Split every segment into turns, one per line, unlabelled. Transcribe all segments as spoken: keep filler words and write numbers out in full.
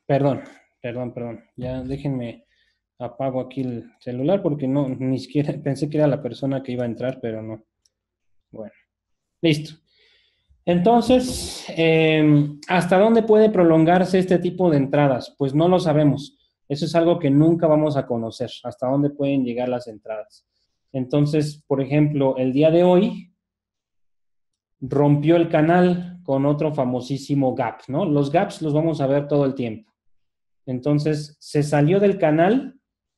Perdón, perdón, perdón. Ya déjenme, apago aquí el celular porque no, ni siquiera pensé que era la persona que iba a entrar, pero no. Bueno, listo. Entonces, eh, ¿hasta dónde puede prolongarse este tipo de entradas? Pues no lo sabemos. Eso es algo que nunca vamos a conocer, hasta dónde pueden llegar las entradas. Entonces, por ejemplo, el día de hoy rompió el canal con otro famosísimo gap, ¿no? Los gaps los vamos a ver todo el tiempo. Entonces, se salió del canal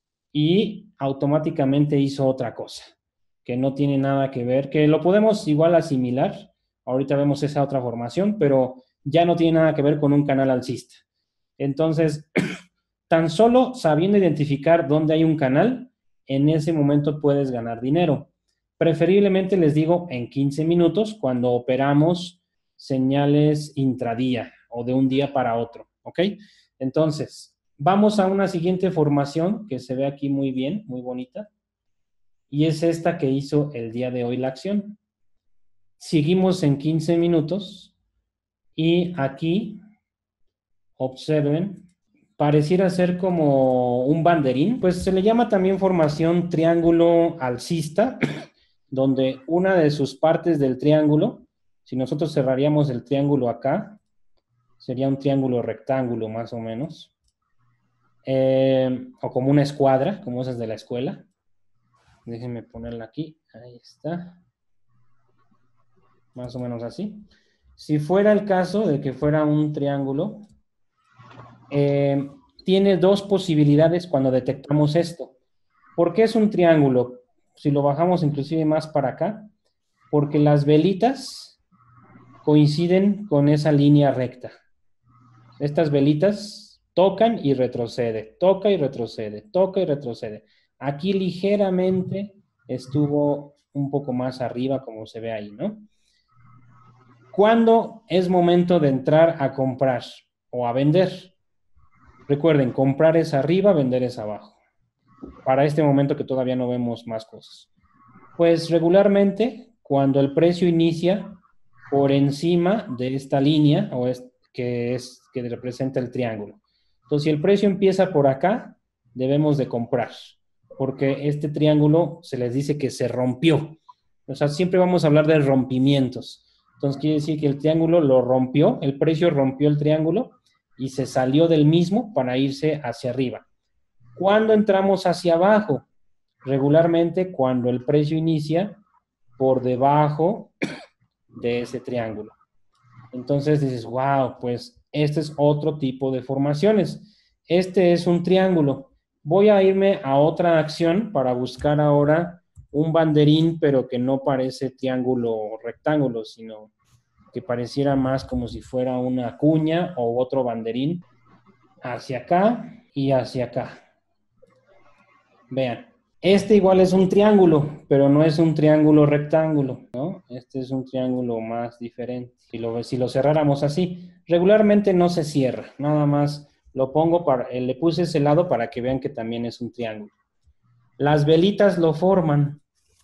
y automáticamente hizo otra cosa, que no tiene nada que ver, que lo podemos igual asimilar. Ahorita vemos esa otra formación, pero ya no tiene nada que ver con un canal alcista. Entonces, tan solo sabiendo identificar dónde hay un canal, en ese momento puedes ganar dinero. Preferiblemente les digo en quince minutos cuando operamos señales intradía o de un día para otro, ¿ok? Entonces, vamos a una siguiente formación que se ve aquí muy bien, muy bonita, y es esta que hizo el día de hoy la acción. Seguimos en quince minutos y aquí, observen, pareciera ser como un banderín, pues se le llama también formación triángulo alcista, donde una de sus partes del triángulo, si nosotros cerraríamos el triángulo acá, sería un triángulo rectángulo más o menos, eh, o como una escuadra, como esas de la escuela. Déjenme ponerla aquí, ahí está, más o menos así. Si fuera el caso de que fuera un triángulo, eh, tiene dos posibilidades cuando detectamos esto. ¿Por qué es un triángulo? Si lo bajamos inclusive más para acá, porque las velitas coinciden con esa línea recta. Estas velitas tocan y retrocede, toca y retrocede, toca y retrocede. Aquí ligeramente estuvo un poco más arriba, como se ve ahí, ¿no? ¿Cuándo es momento de entrar a comprar o a vender? Recuerden, comprar es arriba, vender es abajo. Para este momento que todavía no vemos más cosas. Pues regularmente, cuando el precio inicia por encima de esta línea, o es, que, es, que representa el triángulo. Entonces, si el precio empieza por acá, debemos de comprar, porque este triángulo se les dice que se rompió. O sea, siempre vamos a hablar de rompimientos. Entonces, quiere decir que el triángulo lo rompió, el precio rompió el triángulo y se salió del mismo para irse hacia arriba. ¿Cuándo entramos hacia abajo? Regularmente cuando el precio inicia por debajo de ese triángulo. Entonces dices, wow, pues este es otro tipo de formaciones. Este es un triángulo. Voy a irme a otra acción para buscar ahora un banderín, pero que no parece triángulo o rectángulo, sino que pareciera más como si fuera una cuña o otro banderín hacia acá y hacia acá. Vean, este igual es un triángulo, pero no es un triángulo rectángulo, ¿no? Este es un triángulo más diferente. Si lo, si lo cerráramos así, regularmente no se cierra, nada más lo pongo para, eh, le puse ese lado para que vean que también es un triángulo. Las velitas lo forman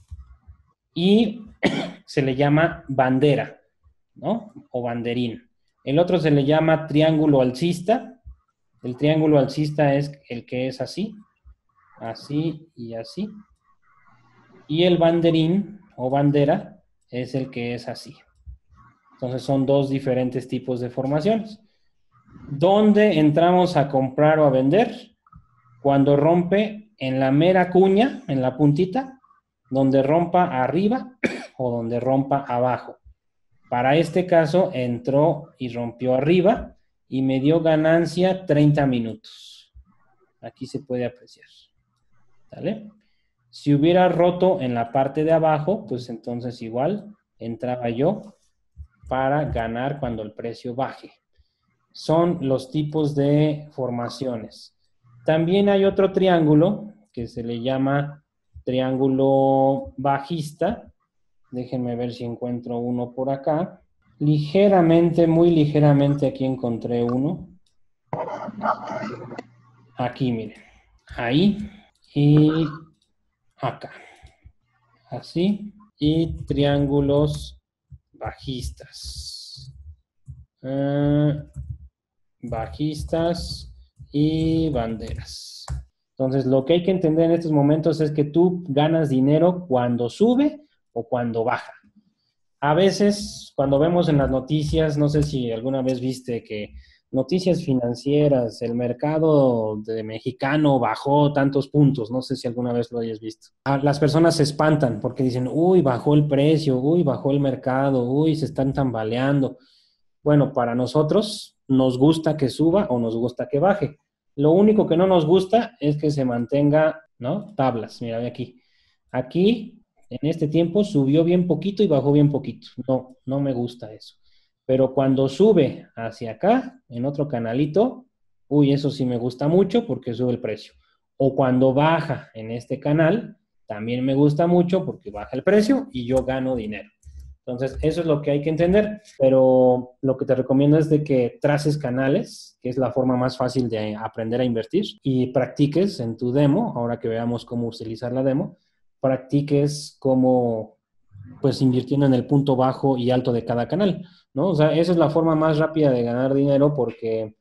y se le llama bandera, ¿no? O banderín. El otro se le llama triángulo alcista. El triángulo alcista es el que es así, así y así. Y el banderín o bandera es el que es así. Entonces son dos diferentes tipos de formaciones. ¿Dónde entramos a comprar o a vender? Cuando rompe en la mera cuña, en la puntita, donde rompa arriba o donde rompa abajo. Para este caso entró y rompió arriba y me dio ganancia treinta minutos. Aquí se puede apreciar. ¿Vale? Si hubiera roto en la parte de abajo, pues entonces igual entraba yo para ganar cuando el precio baje. Son los tipos de formaciones. También hay otro triángulo que se le llama triángulo bajista. Déjenme ver si encuentro uno por acá. Ligeramente, muy ligeramente aquí encontré uno. Aquí, miren. Ahí. Y acá. Así. Y triángulos bajistas. Uh, bajistas. y banderas. Entonces, lo que hay que entender en estos momentos es que tú ganas dinero cuando sube o cuando baja. A veces, cuando vemos en las noticias, no sé si alguna vez viste que noticias financieras, el mercado de mexicano bajó tantos puntos, no sé si alguna vez lo hayas visto. Ah, las personas se espantan porque dicen, uy, bajó el precio, uy, bajó el mercado, uy, se están tambaleando. Bueno, para nosotros nos gusta que suba o nos gusta que baje. Lo único que no nos gusta es que se mantenga, ¿no? Tablas, mira, ve aquí. Aquí, en este tiempo, subió bien poquito y bajó bien poquito. No, no me gusta eso. Pero cuando sube hacia acá, en otro canalito, uy, eso sí me gusta mucho porque sube el precio. O cuando baja en este canal, también me gusta mucho porque baja el precio y yo gano dinero. Entonces, eso es lo que hay que entender, pero lo que te recomiendo es de que traces canales, que es la forma más fácil de aprender a invertir, y practiques en tu demo, ahora que veamos cómo utilizar la demo, practiques cómo, pues, invirtiendo en el punto bajo y alto de cada canal, ¿no? O sea, esa es la forma más rápida de ganar dinero porque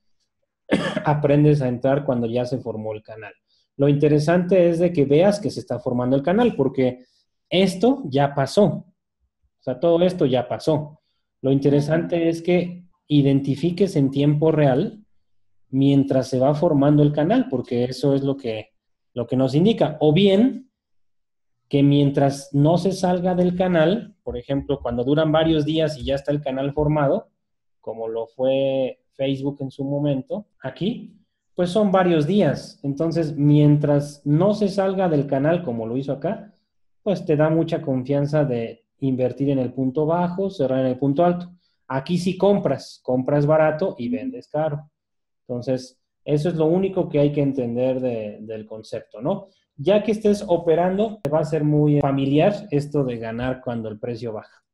aprendes a entrar cuando ya se formó el canal. Lo interesante es de que veas que se está formando el canal, porque esto ya pasó. O sea, todo esto ya pasó. Lo interesante es que identifiques en tiempo real mientras se va formando el canal, porque eso es lo que, lo que nos indica. O bien que mientras no se salga del canal, por ejemplo, cuando duran varios días y ya está el canal formado, como lo fue Facebook en su momento, aquí, pues son varios días. Entonces, mientras no se salga del canal, como lo hizo acá, pues te da mucha confianza de invertir en el punto bajo, cerrar en el punto alto. Aquí sí compras, compras barato y vendes caro. Entonces, eso es lo único que hay que entender de, del concepto, ¿no? Ya que estés operando, te va a ser muy familiar esto de ganar cuando el precio baja.